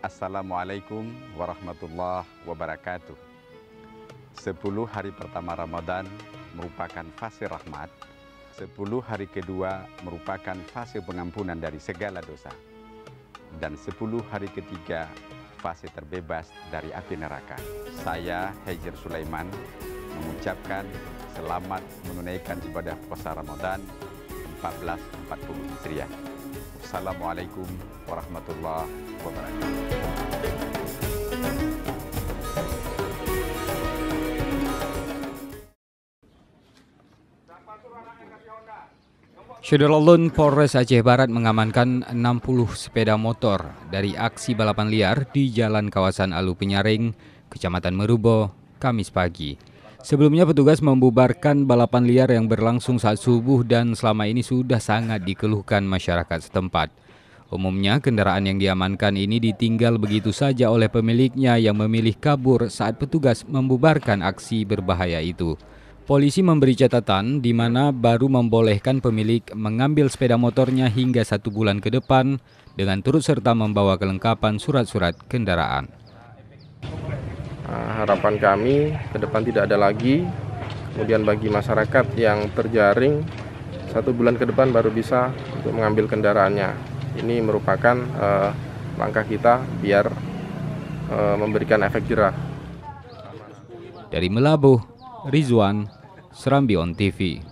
Assalamualaikum warahmatullahi wabarakatuh. 10 hari pertama Ramadan merupakan fase rahmat. 10 hari kedua merupakan fase pengampunan dari segala dosa. Dan 10 hari ketiga fase terbebas dari api neraka. Saya Hejir Sulaiman mengucapkan selamat menunaikan ibadah puasa Ramadan 1440 Hijriah. Assalamualaikum warahmatullahi wabarakatuh. Syederalun Polres Aceh Barat mengamankan 60 sepeda motor dari aksi balapan liar di Jalan Kawasan Alu Penyaring, Kecamatan Merubo, Kamis pagi. Sebelumnya petugas membubarkan balapan liar yang berlangsung saat subuh dan selama ini sudah sangat dikeluhkan masyarakat setempat. Umumnya kendaraan yang diamankan ini ditinggal begitu saja oleh pemiliknya yang memilih kabur saat petugas membubarkan aksi berbahaya itu. Polisi memberi catatan di mana baru membolehkan pemilik mengambil sepeda motornya hingga 1 bulan ke depan dengan turut serta membawa kelengkapan surat-surat kendaraan. Harapan kami ke depan tidak ada lagi. Kemudian bagi masyarakat yang terjaring 1 bulan ke depan baru bisa untuk mengambil kendaraannya. Ini merupakan langkah kita biar memberikan efek jerah. Dari Melabuh, Rizwan, Serambi On TV.